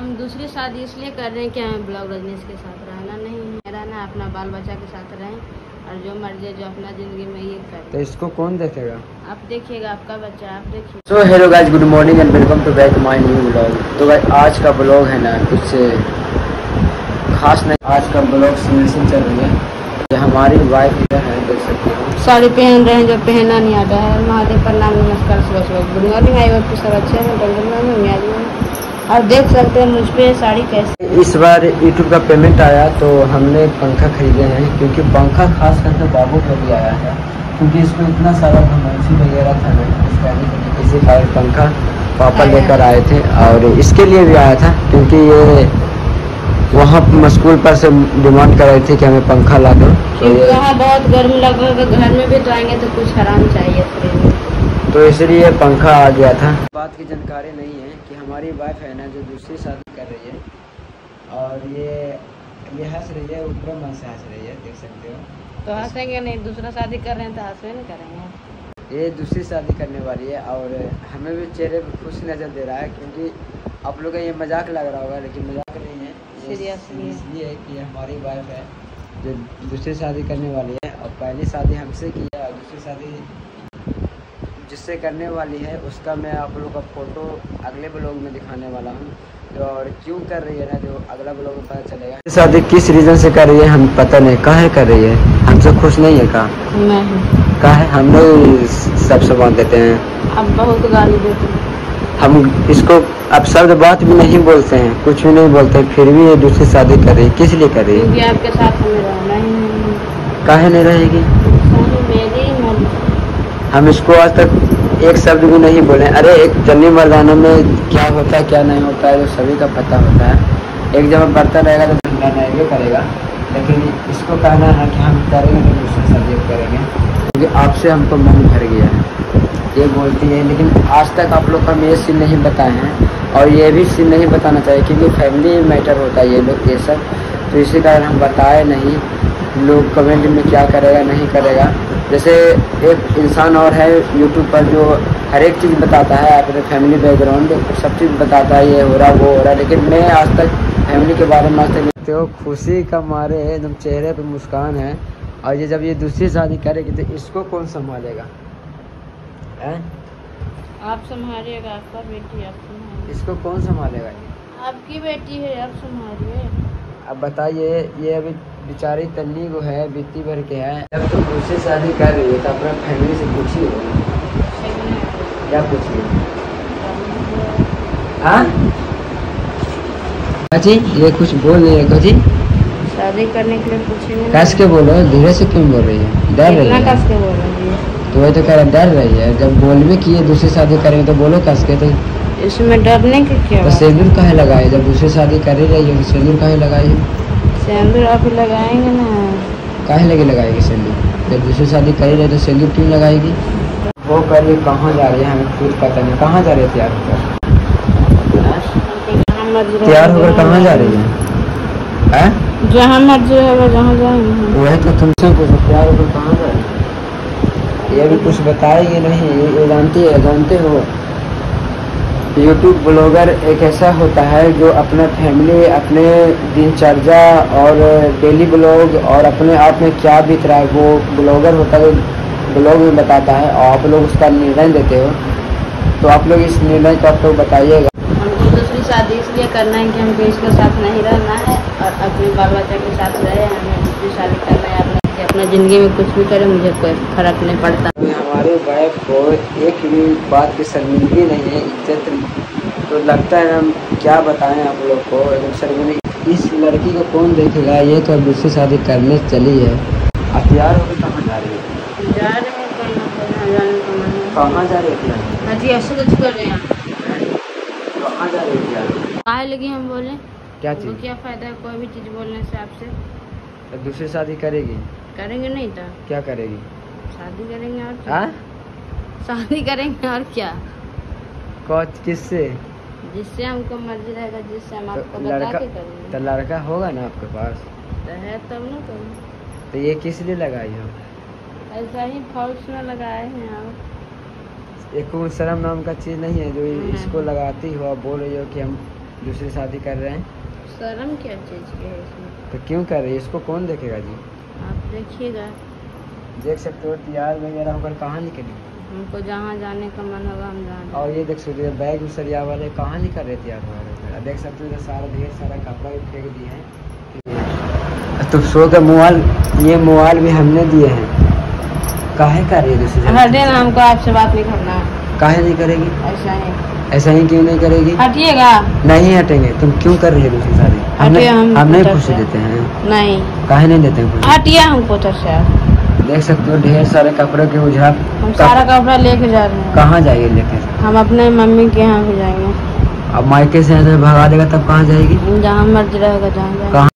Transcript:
हम दूसरी शादी इसलिए कर रहे हैं कि हमें ब्लॉग रजनीश के साथ रहना नहीं है, रहना अपना बाल बच्चा के साथ रहें और जो मर्जी है जो अपना जिंदगी में ये करें। तो इसको कौन देखेगा? आप देखिएगा, आपका बच्चा आप देखिए। तो hello guys, good morning and welcome to back my new blog. तो गाइस आज का ब्लॉग है ना कुछ खास नहीं। आज का ब्लॉग सिमुलेशन चल रही है। ये हमारी वाइफ इधर है, देख सकते हो साड़ी पहन रहे हैं जो पहनना नहीं आता है। महादेव प्रणाम नमस्कार सुबह सुबह गुड मॉर्निंग। आई होप सब अच्छे हैं। और देख सकते हैं मुझ पे साड़ी कैसे। इस बार यूट्यूब का पेमेंट आया तो हमने पंखा खरीदे हैं, क्योंकि पंखा खास करके बाबू को भी आया है, क्योंकि इसमें इतना सारा घमौसी वगैरह था ना, इसी कारण पंखा पापा लेकर आए थे। और इसके लिए भी आया था क्योंकि ये वहाँ स्कूल पर से डिमांड कर रहे थे कि हमें पंखा ला दो। तो वहाँ बहुत गर्म लग रहा है, घर में भी तो आएंगे तो कुछ आराम चाहिए, तो इसलिए पंखा आ गया था। बात की जानकारी नहीं है कि हमारी वाइफ है ना जो दूसरी शादी कर रही है, और ये हंस रही है, ऊपर मन से हंस रही है, देख सकते हो। तो हंसेंगे नहीं, दूसरा शादी कर रहे हैं तो हंसवे नहीं करेंगे। ये दूसरी शादी करने वाली है और हमें भी चेहरे पर खुश नज़र दे रहा है, क्योंकि आप लोगों को ये मजाक लग रहा होगा, लेकिन मजाक नहीं है, सीरियसली इसलिए कि हमारी वाइफ है जो दूसरी शादी करने वाली है। और पहली शादी हमसे की है और दूसरी शादी जिससे करने वाली है उसका मैं आप लोगों का फ़ोटो अगले ब्लॉग में दिखाने वाला हूँ। तो और क्यों कर रही है ना, जो अगला ब्लॉग में पता चलेगा। शादी किस रीज़न से कर रही है हम पता नहीं, काहे कर रही है, हमसे खुश नहीं है का काहे हम लोग सब सामान देते हैं। अब बहुत गाली देते हैं हम इसको अब शब्द बात भी नहीं बोलते हैं, कुछ भी नहीं बोलते हैं, फिर भी ये दूसरी शादी कर रही है। किस लिए कर रही है? क्योंकि आपके साथ हमें रहना ही नहीं। काहे नहीं रहेगी? मेरी मर्जी। हम इसको आज तक एक शब्द भी नहीं बोले। अरे एक जन्नी मर्दाना में क्या होता है क्या नहीं होता है, जो सभी का पता होता है। एक जब बर्तन रहेगा तो धंधा नहीं करेगा, लेकिन इसको कहना है कि हम करेंगे तो दूसरी शादी करेंगे, क्योंकि आपसे हमको मन भर गया है, ये बोलती है। लेकिन आज तक आप लोग का हम ये सीन नहीं बताए हैं, और ये भी सीन नहीं बताना चाहिए, क्योंकि फैमिली मैटर होता है ये लोग ये सब। तो इसी कारण हम बताए नहीं। लोग कमेंट में क्या करेगा नहीं करेगा। जैसे एक इंसान और है यूट्यूब पर जो हर एक चीज़ बताता है, अपने फैमिली बैकग्राउंड सब चीज़ बताता है, ये हो रहा वो हो रहा, लेकिन मैं आज तक फैमिली के बारे में आज तक तो खुशी का मारे एकदम चेहरे पे मुस्कान है। और ये जब ये दूसरी शादी करेगी तो इसको कौन संभालेगा? आप संभालिएगा, आपका बेटी आप संभालिए। इसको कौन संभालेगा? आपकी बेटी है, आप संभालिए। अब बताइए, ये अभी बेचारी तन्नी को है, बीती भर के है। जब तुम दूसरी शादी कर रही है तो अपना फैमिली से पूछिए, क्या पूछिए? हाँ जी, ये कुछ बोल नहीं है जी। शादी करने के लिए पूछेंगे। कस के बोलो, धीरे से क्यों बोल रही है? डर रही है? कस के बोल रही है तो वही तो कह रहा, डर रही है। जब बोल भी कि ये दूसरी शादी करेंगे तो बोलो कस के। तो इसमें डरने की क्या? तो सिंदूर काहे लगाए? जब दूसरी शादी कर ही रही है तो सिंदूर काहे लगाई है? सिंदूर आप लगाएंगे ना। काहे लगे लगाएगी सिंदूर? जब दूसरी शादी कर ही रही तो सिंदूर क्यों लगाएगी? वो करिए कहाँ जा रही है हमें खुद पता नहीं। कहाँ जा रही है तैयार होकर? तैयार होकर कहाँ जा रही है? जहाँ मर्जी होगा जहाँ जाएंगे। वही तो तुमसे पूछो, तैयार होकर कहाँ जा रही है? ये भी कुछ बताएगी नहीं, ये जानते हो यूट्यूब ब्लॉगर एक ऐसा होता है जो अपना फैमिली, अपने दिनचर्या और डेली ब्लॉग और अपने आप में क्या बीत रहा है वो ब्लॉगर होता है, ब्लॉग में बताता है, और आप लोग उसका निर्णय देते हो। तो आप लोग इस निर्णय को आप लोग बताइएगा। हमको दूसरी शादी इसलिए करना है कि हमको इसके साथ नहीं रहना है और अपने बाल बच्चा के साथ रहे। हमें दूसरी शादी करना है, अपना ज़िंदगी में कुछ भी करे मुझे कोई फर्क नहीं पड़ता। हमारे वाइफ को एक भी बात की शर्मिंदगी नहीं है, इज्जत। तो लगता है हम क्या बताएं आप लोग को, शर्मिंदगी। इस लड़की को कौन देखेगा? ये तो दूसरी शादी करने चली है। अब तैयार होकर कहाँ जा रही है? जा रहे हैं कहाँ जा रही है? हाजी ऐसे कुछ कर रहे हैं। कहाँ जा रही है? काहे लगी हम बोले? क्या चीज़? क्या फ़ायदा है कोई भी चीज़ बोलने से आपसे? तो दूसरी शादी करेगी? करेंगे नहीं तो क्या करेगी? शादी करेंगे और क्या? शादी करेंगे और क्या? किससे? जिससे हमको मर्जी रहेगा, जिससे हम आपको बता के करेंगे। तो लड़का होगा ना आपके पास? तो है तब ना। तो ये किस लिए लगाई हो? ऐसा ही फॉल्स में लगाए हैं आप। एक शर्म नाम का चीज़ नहीं है जो इसको लगाती हो और बोल रही हो कि हम दूसरी शादी कर रहे हैं। शर्म क्या चीज़ की है इसमें? तो क्यों कर रही है? इसको कौन देखेगा जी? आप देखिएगा। देख सकते हो तैयार वगैरह होकर कहाँ निकली। हमको जहाँ जाने का मन होगा हम जाएंगे। और ये देख सकते हो बैग सरिया वाले कहाँ निकल रहे तैयार हो। देख सकते हो इधर सारा ढेर सारा कपड़ा भी फेंक दिए हैं। तो सो के मोबाइल, ये मोबाइल भी हमने दिए हैं। काहे कर रही है दूसरी? हटे ना, हमको आपसे बात नहीं करना है। काहे नहीं करेगी? ऐसा ही। ऐसा ही क्यों नहीं करेगी? हटिएगा। नहीं हटेंगे। तुम क्यों कर रही है दूसरी शादी? हम नहीं खुशी देते हैं। नहीं। काहे नहीं देते हैं? हटिए हमको तो सर। देख सकते हो ढेर सारे कपड़ों के उझाप। हम सारा कपड़ा लेके जा रहे हैं। कहाँ जाइए लेके? हम अपने मम्मी के यहाँ भी जाएंगे। अब मायके से भगा देगा तब कहाँ जाएगी? जहाँ मर्जी रहेगा जहाँ जाएंगे।